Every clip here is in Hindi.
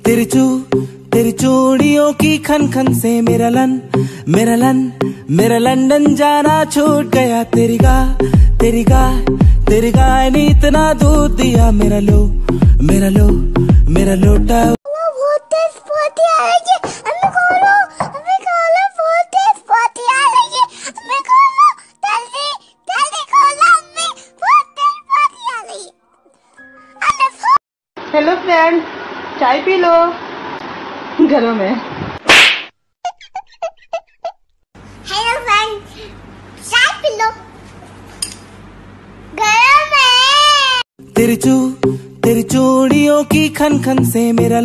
तेरी चूड़ियों की खन खन से मेरा लंदन जाना छूट गया। तेरी गाय ने इतना दूध दिया, मेरा लोटा। हेलो फ्रेंड, चाय पी लो गरम है। हेलो फ्रेंड, चाय पी लो गरम है। तेरी चूड़ियों की खन खन से मेरा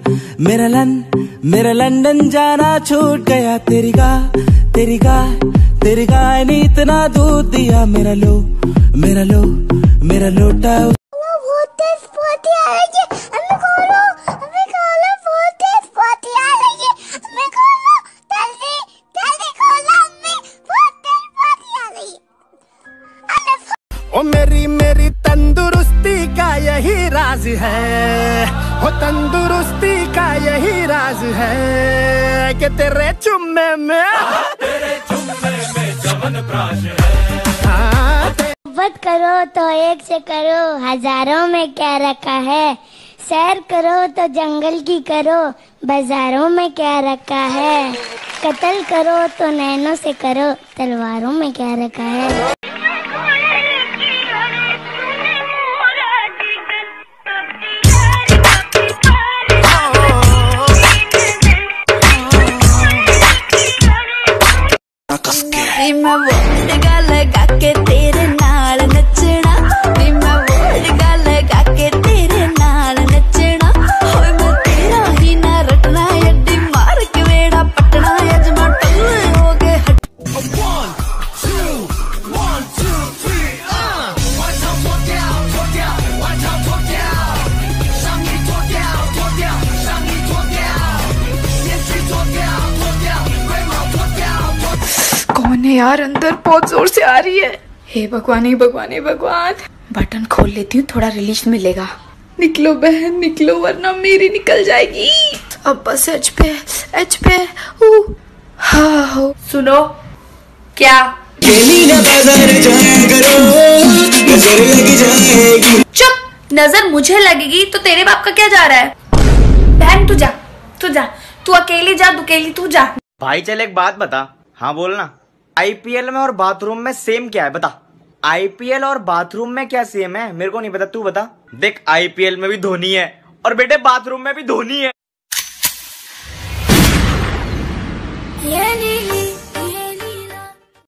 लंदन जाना छूट गया। तेरी गाय ने इतना दूध दिया, मेरा लोटा। ओ मेरी तंदुरुस्ती का यही राज है, हो तंदुरुस्ती का यही राज है कि तेरे चुम्मे में च्यवनप्राश है। मोहब्बत करो तो एक से करो, हजारों में क्या रखा है। सैर करो तो जंगल की करो, बाजारों में क्या रखा है। कत्ल करो तो नैनों से करो, तलवारों में क्या रखा है। मैं वोट लगा के तेरे नाल नचना, मैं वोट लगा के तेरे नाल नचना। होए मैं तेरा ही ना रटना, अड्डी मार के वेड़ा पटना। अजमा टल्ले हो गए हट। 1 2 1 2 3 外套脱掉脱掉，外套脱掉，上衣脱掉脱掉，上衣脱掉，面具脱掉脱掉，龟毛脱掉脱掉। कौन है यार, अंदर बहुत जोर से आ रही है। हे भगवान, हे भगवान, हे भगवान। बटन खोल लेती हूँ, थोड़ा रिलीफ मिलेगा। निकलो बहन निकलो, वरना मेरी निकल जाएगी। अब बस एच पे हाँ। सुनो क्या, चुप। नजर मुझे लगेगी तो तेरे बाप का क्या जा रहा है। बहन तू जा, तू अकेली जा, दुकेली तू जा। भाई चल एक बात बता। हाँ बोलना। आईपीएल में और बाथरूम में सेम क्या है बता। आईपीएल और बाथरूम में क्या सेम है, मेरे को नहीं पता, तू बता। देख आईपीएल में भी धोनी है और बेटे बाथरूम में भी धोनी है।